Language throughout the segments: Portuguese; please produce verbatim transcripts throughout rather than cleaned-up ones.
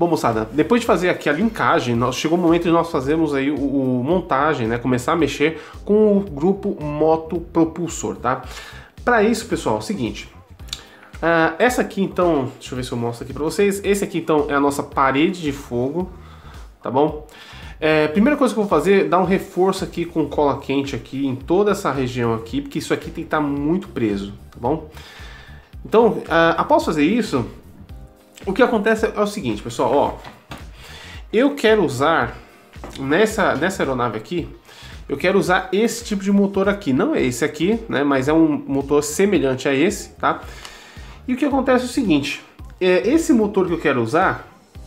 Bom, moçada, depois de fazer aqui a linkagem, nós, chegou o momento de nós fazermos aí o, o montagem, né? Começar a mexer com o grupo Moto Propulsor, tá? Para isso, pessoal, é o seguinte. Uh, essa aqui, então, deixa eu ver se eu mostro aqui para vocês. Esse aqui, então, é a nossa parede de fogo, tá bom? É, primeira coisa que eu vou fazer é dar um reforço aqui com cola quente aqui em toda essa região aqui, porque isso aqui tem que estar muito preso, tá bom? Então, uh, após fazer isso, o que acontece é o seguinte, pessoal, ó. Eu quero usar, nessa, nessa aeronave aqui, eu quero usar esse tipo de motor aqui. Não é esse aqui, né, mas é um motor semelhante a esse, tá? E o que acontece é o seguinte, é, esse motor que eu quero usar,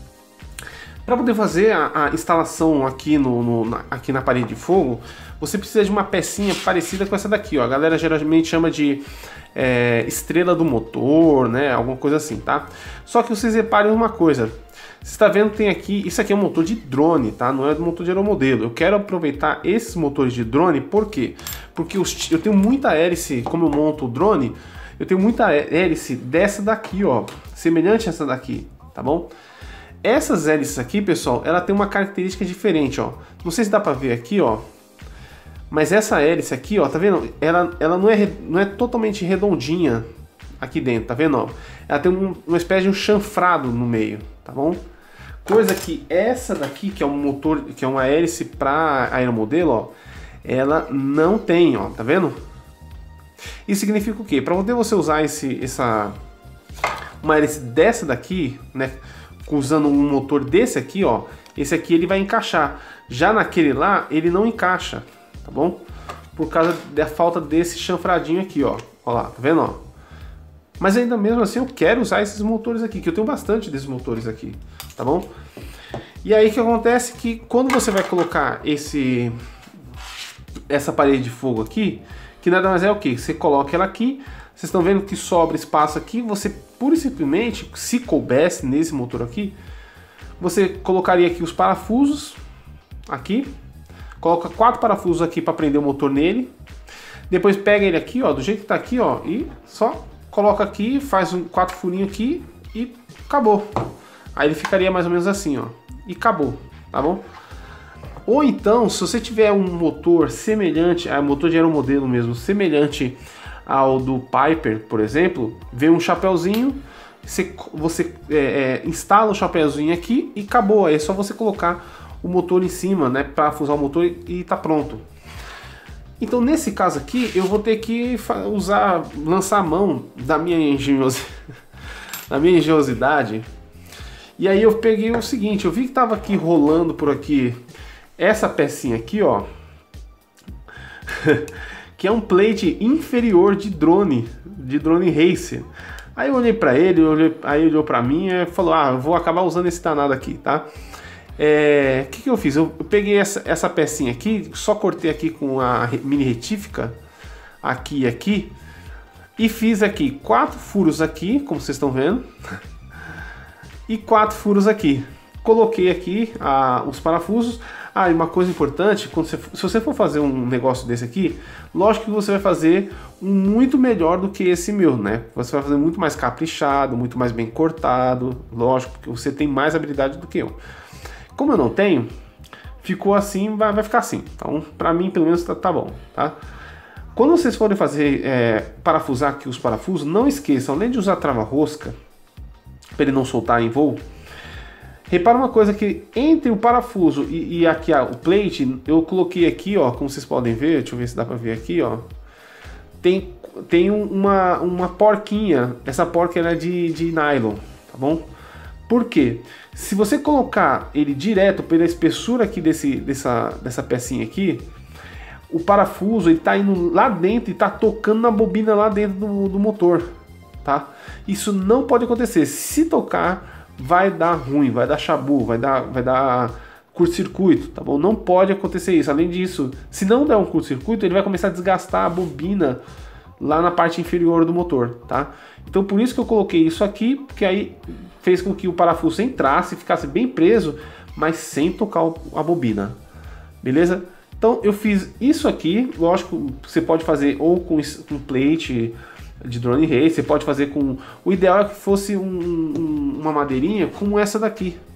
para poder fazer a, a instalação aqui, no, no, na, aqui na parede de fogo, você precisa de uma pecinha parecida com essa daqui, ó. A galera geralmente chama de é, estrela do motor, né? Alguma coisa assim, tá? Só que vocês reparem uma coisa. Você está vendo que tem aqui, isso aqui é um motor de drone, tá? Não é do motor de aeromodelo. Eu quero aproveitar esses motores de drone, por quê? Porque os, eu tenho muita hélice, como eu monto o drone, eu tenho muita hélice dessa daqui, ó. Semelhante a essa daqui, tá bom? Essas hélices aqui, pessoal, ela tem uma característica diferente, ó. Não sei se dá pra ver aqui, ó. Mas essa hélice aqui, ó, tá vendo? Ela, ela não, é, não é totalmente redondinha aqui dentro, tá vendo, ó? Ela tem um, uma espécie de um chanfrado no meio, tá bom? Coisa que essa daqui, que é um motor, que é uma hélice pra aeromodelo, ó, ela não tem, ó, tá vendo? Isso significa o quê? Pra poder você usar esse, essa, uma hélice dessa daqui, né? Usando um motor desse aqui, ó, esse aqui ele vai encaixar. Já naquele lá, ele não encaixa, tá bom? Por causa da falta desse chanfradinho aqui, ó. Ó lá, tá vendo, ó? Mas ainda mesmo assim eu quero usar esses motores aqui, que eu tenho bastante desses motores aqui, tá bom? E aí o que acontece é que quando você vai colocar esse essa parede de fogo aqui, que nada mais é o que? Você coloca ela aqui, vocês estão vendo que sobra espaço aqui, você pura e simplesmente, se coubesse nesse motor aqui, você colocaria aqui os parafusos, aqui, coloca quatro parafusos aqui para prender o motor nele, depois pega ele aqui, ó, do jeito que tá aqui, ó, e só coloca aqui, faz um quatro furinhos aqui e acabou. Aí ele ficaria mais ou menos assim, ó, e acabou, tá bom? Ou então, se você tiver um motor semelhante, a motor de aeromodelo mesmo, semelhante ao do Piper, por exemplo, vem um chapéuzinho, você, você é, é, instala o chapéuzinho aqui e acabou. Aí é só você colocar o motor em cima, né, para fusar o motor e tá pronto. Então nesse caso aqui eu vou ter que usar, lançar a mão da minha engenhosidade, da minha engenhosidade. E aí eu peguei o seguinte, eu vi que tava aqui rolando por aqui essa pecinha aqui, ó. Que é um plate inferior de drone, de drone racer. Aí eu olhei pra ele, eu olhei, aí ele olhou pra mim e falou, ah, eu vou acabar usando esse danado aqui, tá? É, que que eu fiz? Eu, eu peguei essa, essa pecinha aqui, só cortei aqui com a mini retífica, aqui e aqui, e fiz aqui quatro furos aqui, como vocês estão vendo, e quatro furos aqui. Coloquei aqui ah, os parafusos. Ah, e uma coisa importante, quando você, se você for fazer um negócio desse aqui, lógico que você vai fazer um muito melhor do que esse meu, né? Você vai fazer muito mais caprichado, muito mais bem cortado, lógico, porque você tem mais habilidade do que eu. Como eu não tenho, ficou assim, vai, vai ficar assim. Então, pra mim, pelo menos, tá, tá bom, tá? Quando vocês forem fazer, é, parafusar aqui os parafusos, não esqueçam, além de usar trava-rosca, para ele não soltar em voo, repara uma coisa que entre o parafuso e, e aqui ó, o plate, eu coloquei aqui, ó, como vocês podem ver, deixa eu ver se dá pra ver aqui, ó, tem, tem uma, uma porquinha, essa porca ela é de, de nylon, tá bom? Por quê? Se você colocar ele direto pela espessura aqui desse, dessa, dessa pecinha aqui, o parafuso ele tá indo lá dentro e tá tocando na bobina lá dentro do, do motor, tá? Isso não pode acontecer, se tocar vai dar ruim, vai dar chabu, vai dar, vai dar curto-circuito, tá bom? Não pode acontecer isso. Além disso, se não der um curto-circuito, ele vai começar a desgastar a bobina lá na parte inferior do motor, tá? Então por isso que eu coloquei isso aqui, porque aí fez com que o parafuso entrasse, ficasse bem preso, mas sem tocar a bobina, beleza? Então eu fiz isso aqui, lógico, você pode fazer ou com, com plate de drone race, você pode fazer com... O ideal é que fosse um, um, uma madeirinha como essa daqui,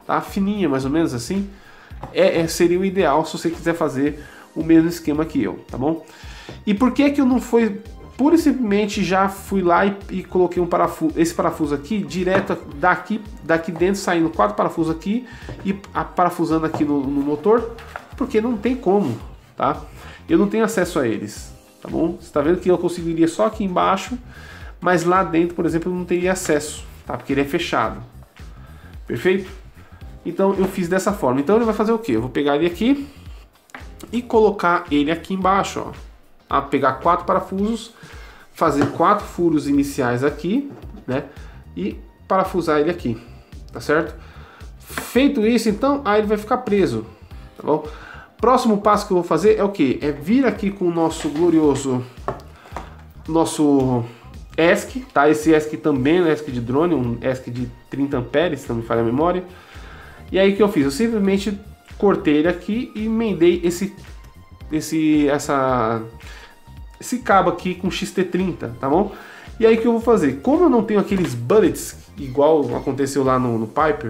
tá? Fininha, mais ou menos assim, é, é, seria o ideal se você quiser fazer o mesmo esquema que eu, tá bom? E por que que eu não fui, pura e simplesmente já fui lá e, e coloquei um parafuso, esse parafuso aqui, direto daqui, daqui dentro, saindo quatro parafusos aqui e a, parafusando aqui no, no motor? Porque não tem como, tá? Eu não tenho acesso a eles, tá bom? Você tá vendo que eu conseguiria só aqui embaixo, mas lá dentro, por exemplo, eu não teria acesso, tá? Porque ele é fechado. Perfeito? Então eu fiz dessa forma. Então ele vai fazer o quê? Eu vou pegar ele aqui e colocar ele aqui embaixo, ó. A pegar quatro parafusos, fazer quatro furos iniciais aqui, né? E parafusar ele aqui, tá certo? Feito isso, então, aí ele vai ficar preso, tá bom? Próximo passo que eu vou fazer é o que? É vir aqui com o nosso glorioso, nosso E S C, tá? Esse E S C também é um E S C de drone, um E S C de trinta amperes, se não me falha a memória. E aí o que eu fiz? Eu simplesmente cortei ele aqui e emendei esse, esse, essa, esse cabo aqui com X T trinta, tá bom? E aí o que eu vou fazer? Como eu não tenho aqueles bullets, igual aconteceu lá no, no Piper,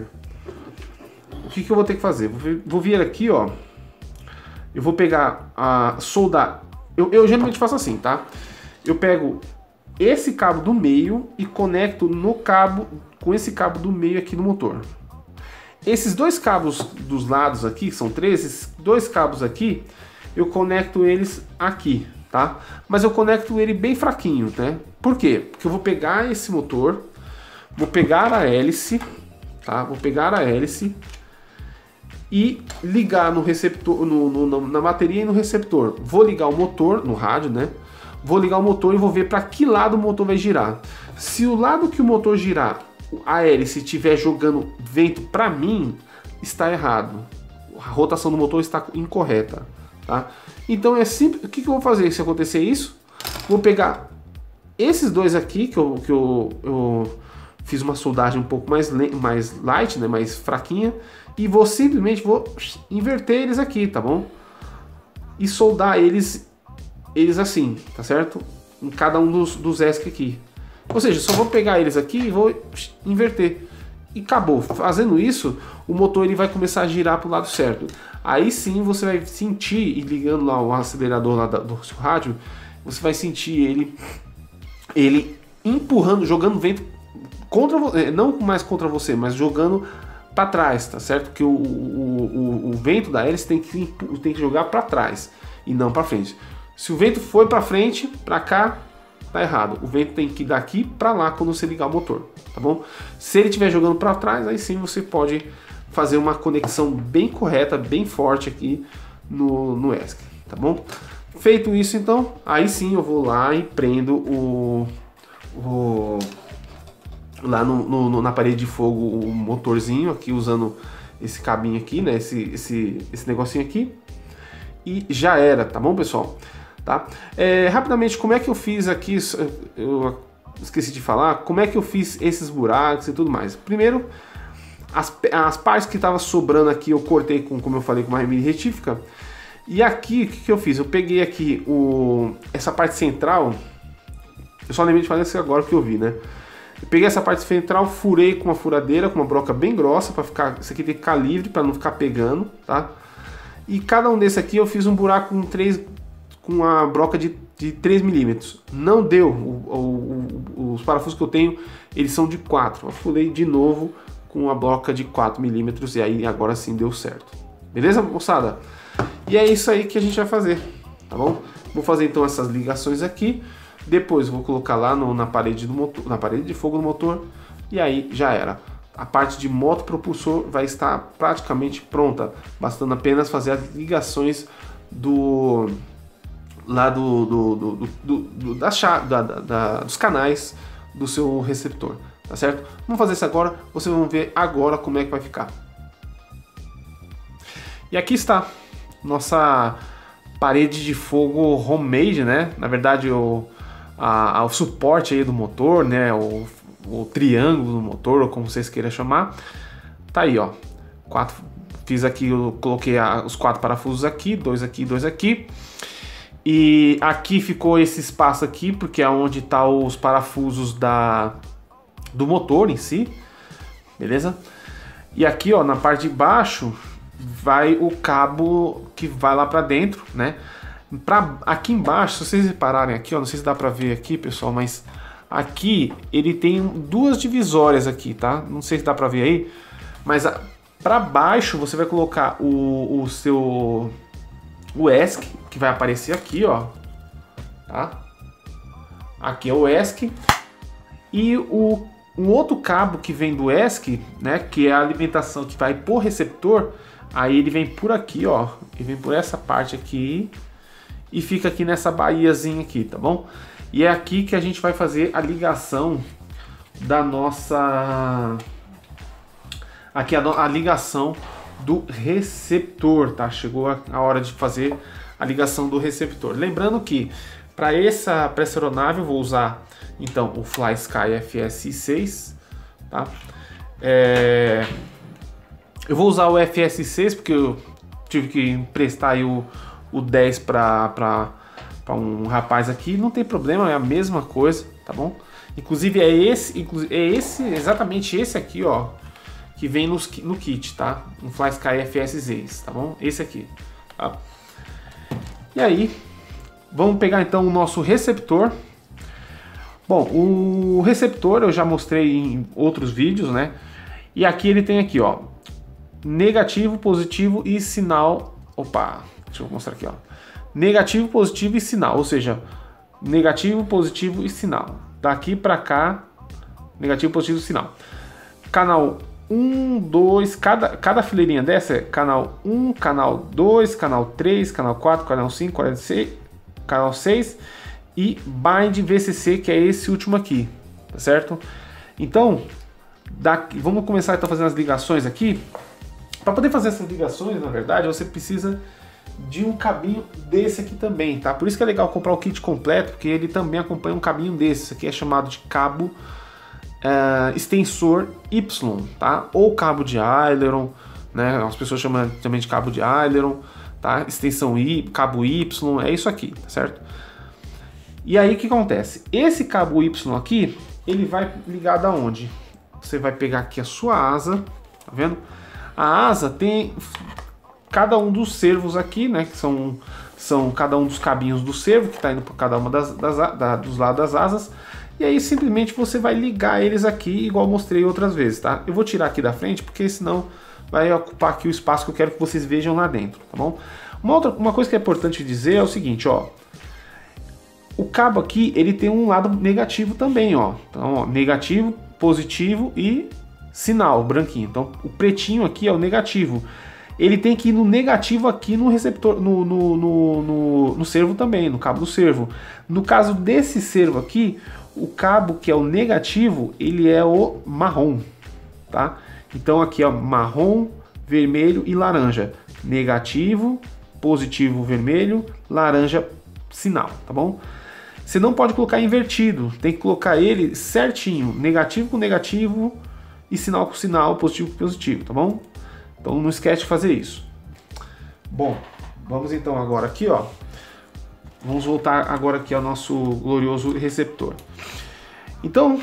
o que, que eu vou ter que fazer? Vou, vou vir aqui, ó. Eu vou pegar a soldar. Eu, eu geralmente faço assim, tá? Eu pego esse cabo do meio e conecto no cabo, com esse cabo do meio aqui no motor. Esses dois cabos dos lados aqui, são três, esses dois cabos aqui, eu conecto eles aqui, tá? Mas eu conecto ele bem fraquinho, né? Por quê? Porque eu vou pegar esse motor, vou pegar a hélice, tá? Vou pegar a hélice e ligar no receptor, no, no, na bateria e no receptor. Vou ligar o motor no rádio, né? Vou ligar o motor e vou ver para que lado o motor vai girar. Se o lado que o motor girar, a hélice estiver jogando vento para mim, está errado. A rotação do motor está incorreta, tá? Então é simples. O que, que eu vou fazer se acontecer isso? Vou pegar esses dois aqui que eu, que eu, eu fiz uma soldagem um pouco mais, mais light, né? Mais fraquinha. E vou simplesmente vou inverter eles aqui, tá bom? E soldar eles, eles assim, tá certo? Em cada um dos, dos E S C aqui. Ou seja, só vou pegar eles aqui e vou inverter. E acabou. Fazendo isso, o motor ele vai começar a girar para o lado certo. Aí sim você vai sentir, e ligando lá o acelerador lá do seu rádio, você vai sentir ele, ele empurrando, jogando vento contra você, não mais contra você, mas jogando para trás, tá certo? Que o, o, o, o vento da hélice tem que, tem que jogar para trás e não para frente. Se o vento foi para frente, para cá, tá errado. O vento tem que ir daqui para lá quando você ligar o motor, tá bom? Se ele estiver jogando para trás, aí sim você pode fazer uma conexão bem correta, bem forte aqui no, no E S C, tá bom? Feito isso, então, aí sim eu vou lá e prendo o, o lá no, no, na parede de fogo o motorzinho aqui, usando esse cabinho aqui, né? Esse, esse, esse negocinho aqui. E já era, tá bom, pessoal? Tá? É, rapidamente, como é que eu fiz aqui? Eu esqueci de falar. Como é que eu fiz esses buracos e tudo mais? Primeiro, as, as partes que estavam sobrando aqui eu cortei com, como eu falei, com uma mini retífica. E aqui, o que, que eu fiz? Eu peguei aqui o, essa parte central. Eu só lembrei de fazer isso agora que eu vi, né? Eu peguei essa parte central, furei com uma furadeira, com uma broca bem grossa, para ficar, isso aqui tem que ficar livre, para não ficar pegando, tá? E cada um desse aqui eu fiz um buraco com, três, com a broca de, de três milímetros. Não deu, o, o, o, os parafusos que eu tenho, eles são de quatro. Eu furei de novo com a broca de quatro milímetros e aí agora sim deu certo. Beleza, moçada? E é isso aí que a gente vai fazer, tá bom? Vou fazer então essas ligações aqui. Depois vou colocar lá no, na parede do motor, na parede de fogo do motor, e aí já era. A parte de moto propulsor vai estar praticamente pronta, bastando apenas fazer as ligações do lá do, do, do, do, do, do da, da, da, dos canais do seu receptor, tá certo? Vamos fazer isso agora, vocês vão ver agora como é que vai ficar. E aqui está nossa parede de fogo homemade, né? Na verdade o A, ao suporte aí do motor, né, o, o triângulo do motor, ou como vocês queiram chamar, tá aí, ó, quatro, fiz aqui, eu coloquei a, os quatro parafusos aqui, dois aqui, dois aqui, e aqui ficou esse espaço aqui, porque é onde tá os parafusos da, do motor em si, beleza? E aqui, ó, na parte de baixo vai o cabo que vai lá para dentro, né? Pra, aqui embaixo, se vocês repararem aqui, ó, não sei se dá para ver aqui, pessoal, mas aqui ele tem duas divisórias aqui, tá? Não sei se dá para ver aí, mas para baixo você vai colocar o, o seu o E S C, que vai aparecer aqui, ó, tá? Aqui é o E S C e o um outro cabo que vem do E S C, né, que é a alimentação que vai por receptor, aí ele vem por aqui, ó, ele vem por essa parte aqui e fica aqui nessa baíazinha aqui, tá bom? E é aqui que a gente vai fazer a ligação da nossa... Aqui a, no... a ligação do receptor, tá? Chegou a, a hora de fazer a ligação do receptor. Lembrando que para essa, pra essa aeronave eu vou usar então o FlySky F S seis, tá? É... Eu vou usar o F S seis porque eu tive que emprestar aí o, o dez para um rapaz aqui, não tem problema, é a mesma coisa, tá bom? Inclusive é esse, é esse exatamente esse aqui, ó, que vem nos, no kit, tá? Um FlySky F S seis, tá bom? Esse aqui, tá? E aí, vamos pegar então o nosso receptor. Bom, o receptor eu já mostrei em outros vídeos, né? E aqui ele tem aqui, ó, negativo, positivo e sinal. Opa, deixa eu mostrar aqui, ó. Negativo, positivo e sinal, ou seja, negativo, positivo e sinal. Daqui para cá, negativo, positivo e sinal. Canal um, dois, cada, cada fileirinha dessa é canal um, canal dois, canal três, canal quatro, canal cinco, canal seis, canal seis e bind V C C, que é esse último aqui, tá certo? Então, daqui, vamos começar então a fazer as ligações aqui. Para poder fazer essas ligações, na verdade, você precisa de um cabinho desse aqui também, tá? Por isso que é legal comprar o kit completo, porque ele também acompanha um cabinho desse. Isso aqui é chamado de cabo uh, extensor Y, tá? Ou cabo de aileron, né? As pessoas chamam também de cabo de aileron, tá? Extensão Y, cabo Y, é isso aqui, tá certo? E aí o que acontece? Esse cabo Y aqui, ele vai ligado aonde? Você vai pegar aqui a sua asa, tá vendo? A asa tem cada um dos servos aqui, né? Que são, são cada um dos cabinhos do servo que está indo por cada uma das, das da, dos lados das asas. E aí simplesmente você vai ligar eles aqui, igual eu mostrei outras vezes, tá? Eu vou tirar aqui da frente, porque senão vai ocupar aqui o espaço que eu quero que vocês vejam lá dentro, tá bom? Uma, outra, uma coisa que é importante dizer é o seguinte, ó. O cabo aqui, ele tem um lado negativo também, ó. Então, ó, negativo, positivo e sinal, branquinho. Então, o pretinho aqui é o negativo. Ele tem que ir no negativo aqui no receptor, no, no, no, no, no servo também, no cabo do servo. No caso desse servo aqui, o cabo que é o negativo, ele é o marrom, tá? Então, aqui é marrom, vermelho e laranja. Negativo, positivo, vermelho, laranja, sinal, tá bom? Você não pode colocar invertido, tem que colocar ele certinho, negativo com negativo e sinal com sinal, positivo com positivo, tá bom? Então não esquece de fazer isso. Bom, vamos então agora aqui, ó. Vamos voltar agora aqui ao nosso glorioso receptor. Então,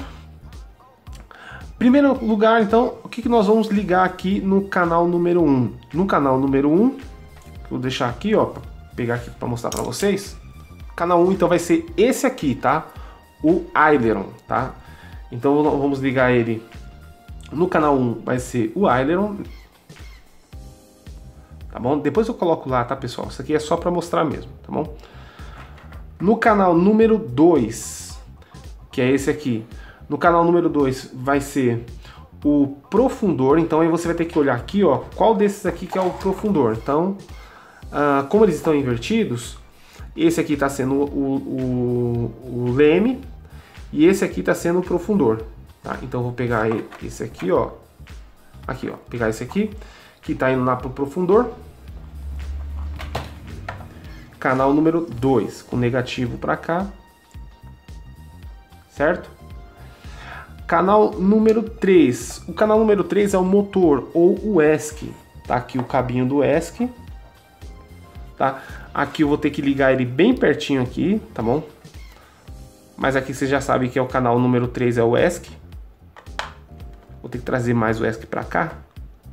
primeiro lugar, então, o que, que nós vamos ligar aqui no canal número um? No canal número um, vou deixar aqui, ó, para pegar aqui para mostrar para vocês. Canal um, então, vai ser esse aqui, tá? O aileron, tá? Então, vamos ligar ele no canal um, vai ser o aileron, tá bom? Depois eu coloco lá, tá, pessoal? Isso aqui é só para mostrar mesmo, tá bom? No canal número dois, que é esse aqui, no canal número dois vai ser o profundor, então aí você vai ter que olhar aqui, ó, qual desses aqui que é o profundor. Então, uh, como eles estão invertidos, esse aqui está sendo o, o, o leme e esse aqui está sendo o profundor, tá? Então eu vou pegar esse aqui, ó, aqui, ó, pegar esse aqui, que está indo lá para o profundor, canal número dois, com negativo para cá, certo? Canal número três, o canal número três é o motor ou o E S C, tá aqui o cabinho do E S C, tá? Aqui eu vou ter que ligar ele bem pertinho aqui, tá bom? Mas aqui você já sabe que é o canal número três, é o E S C. Vou ter que trazer mais o E S C para cá.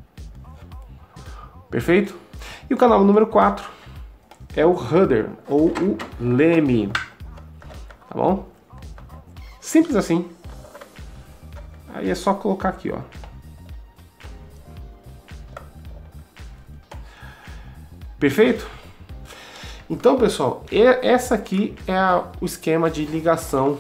Perfeito? E o canal número quatro é o rudder, ou o leme. Tá bom? Simples assim. Aí é só colocar aqui, ó. Perfeito? Então, pessoal, essa aqui é a, o esquema de ligação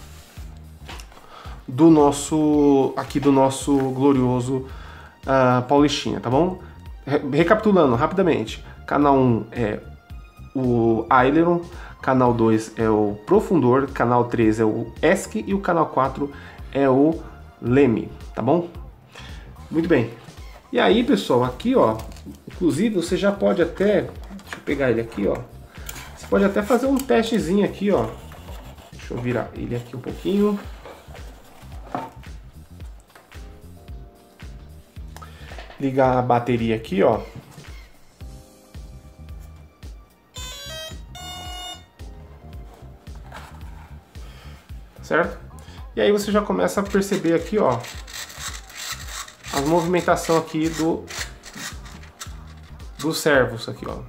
do nosso, aqui do nosso glorioso uh, Paulistinha, tá bom? Re recapitulando rapidamente, canal um é o Aileron, canal dois é o Profundor, canal três é o ESC e o canal quatro é o Leme, tá bom? Muito bem. E aí, pessoal, aqui, ó, inclusive você já pode até, deixa eu pegar ele aqui, ó, você pode até fazer um testezinho aqui, ó. Deixa eu virar ele aqui um pouquinho. Ligar a bateria aqui, ó. Certo? E aí você já começa a perceber aqui, ó, a movimentação aqui do dos servos aqui, ó.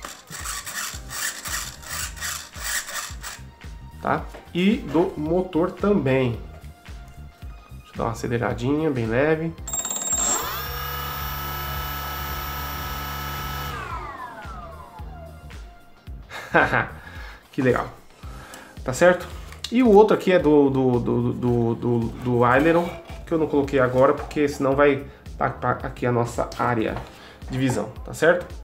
Tá? E do motor também. Deixa eu dar uma aceleradinha bem leve. Que legal. Tá certo? E o outro aqui é do, do, do, do, do, do Aileron, que eu não coloquei agora, porque senão vai tapar aqui a nossa área de visão, tá certo?